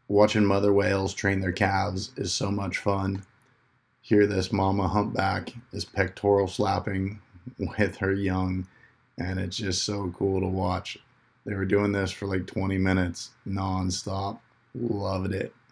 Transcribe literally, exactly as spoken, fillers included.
Watching mother whales train their calves is so much fun. Here, this mama humpback is pectoral slapping with her young, and it's just so cool to watch. They were doing this for like twenty minutes non-stop. Loved it.